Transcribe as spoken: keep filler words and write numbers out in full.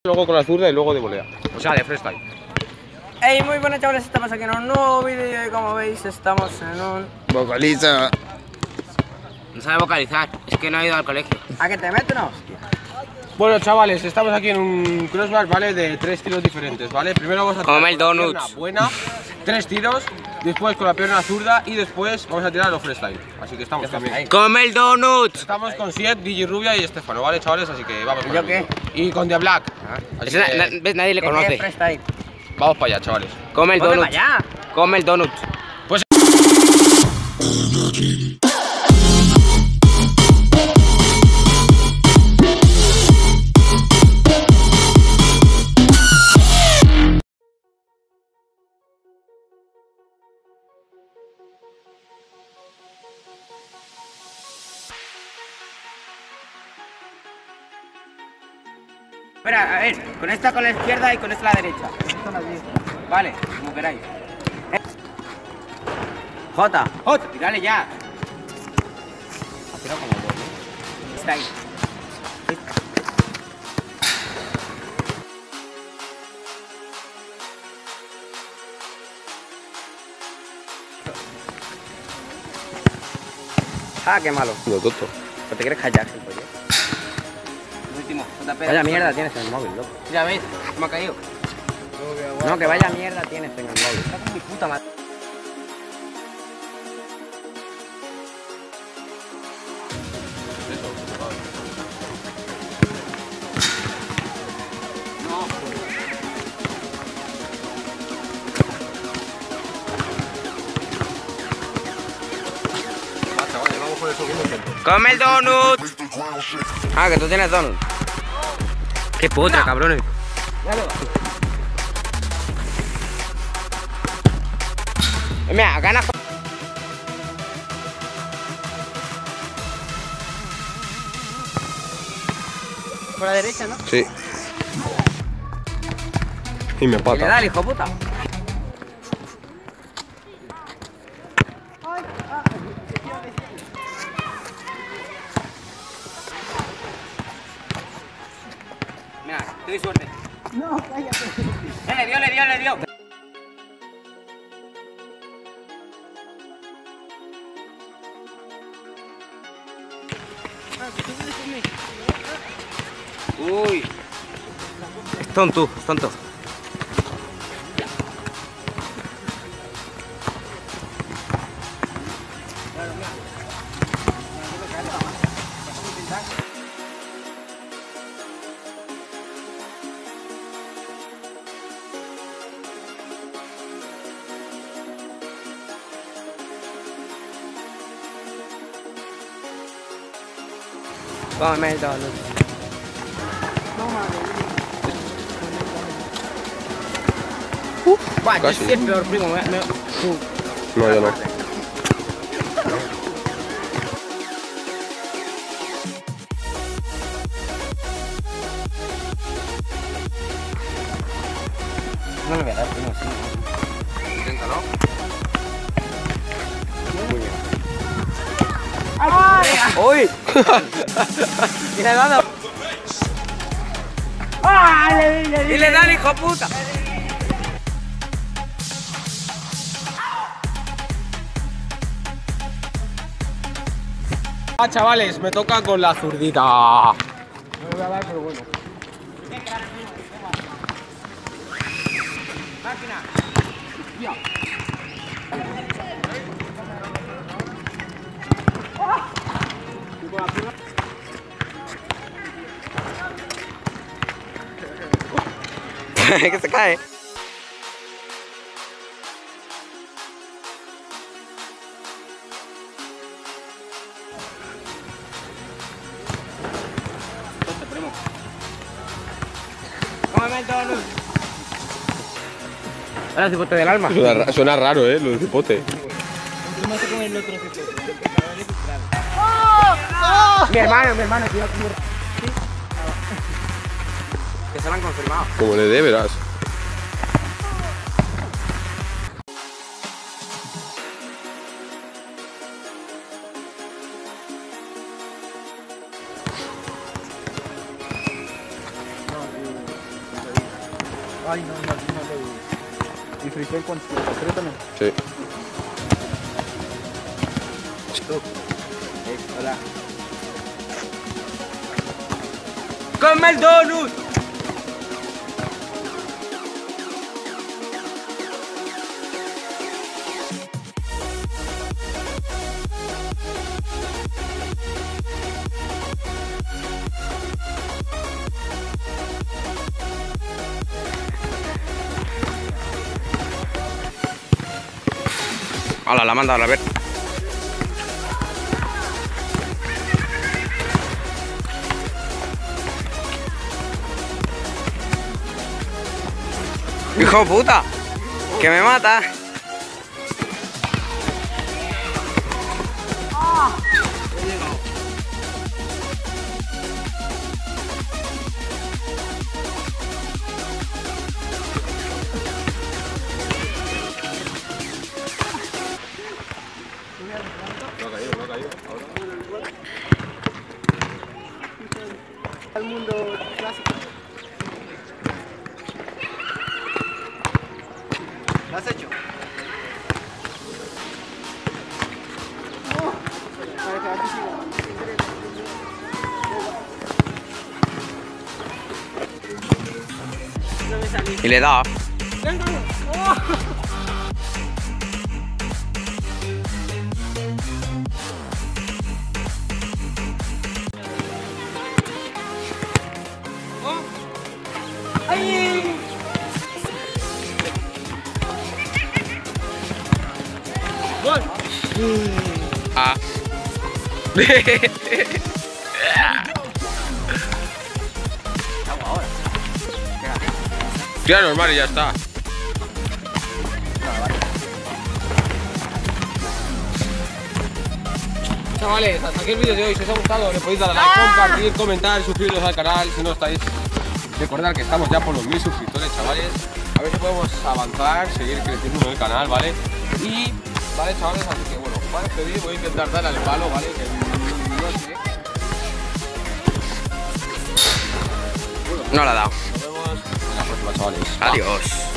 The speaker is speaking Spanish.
Luego con la zurda y luego de volea. O sea, de freestyle. Hey, muy buenas chavales, estamos aquí en un nuevo vídeo y como veis estamos en un... Vocaliza. No sabe vocalizar, es que no ha ido al colegio. ¿A que te meto una hostia? Bueno, chavales, estamos aquí en un crossbar, ¿vale? De tres tiros diferentes, ¿vale? Primero vamos a tirar Como el con la donuts. pierna buena, tres tiros, después con la pierna zurda y después vamos a tirar los freestyle. Así que estamos también. ¡Come el donut! Estamos con Siet, D J Rubia y Estefano, ¿vale, chavales? Así que vamos. ¿Y yo qué? Y con The Black. Así Ese na- que na- ¿ves? Nadie le ¿Qué es conoce. freestyle? vamos para allá, chavales. Come el Ponte donut. para allá. Come el donut. Pues Espera, a ver, con esta con la izquierda y con esta a la derecha. Vale, como queráis. Eh. J. J. Y dale ya. Pero como voy, ¿eh? Está ahí. Ah, qué malo. no, tonto. ¿No te quieres callar, pollo? Último, J P. Vaya mierda tienes en el móvil, loco. Ya ves, me ha caído. No, que vaya mierda tienes en el móvil. Está con mi puta madre. Va, chavales, vamos con el segundo intento. ¡Come el donut! Ah, que tú tienes donut. ¡Qué puta, cabrones! Eh, Mira, gana. Por la derecha, ¿no? Sí. Y me Y le empata. da el hijo puta. Mira, te doy suerte. No, cállate. Eh, le dio, le dio, le dio. Uy. Es tonto, es tonto. Come el donut. Buah, yo Casi. sí es peor, primo. Me, me... No, yo no. No me voy a dar, primo, sí. Inténtalo. ¡Uy! Y le he dado. ¡Ah! Le di, le di. ¡Y le da el hijo puta! Ah, chavales, me toca con la zurdita. No me voy a dar, pero bueno. Que se cae. Cómeme el donut. Ahora cipote del alma. Suena, ra- suena raro, ¿eh? Lo del cipote. Mi hermano, mi hermano, tío. Que se lo han confirmado. Como le dé, verás. Ay, no, no, no le. ¿Y freestyle con tres también? Sí. Eh, hola. ¡Come el donut! Hola, la manda a ver. ¡Hijo puta! ¡Que me mata! No ha caído, no ha caído. Al mundo clásico. ¿Lo has hecho? Y le da. ¡Gol! Ah. Tira normal y ya está. Chavales, hasta aquí el vídeo de hoy. Si os ha gustado, le podéis dar a like, compartir, comentar, suscribiros al canal. Si no estáis, recordad que estamos ya por los mil suscriptores, chavales. A ver si podemos avanzar, seguir creciendo en el canal, ¿vale? Y, vale, chavales, así que bueno, para este vídeo voy a intentar darle al palo, ¿vale? Que no sé. No la ha dado. Nos vemos en la próxima, chavales. Adiós.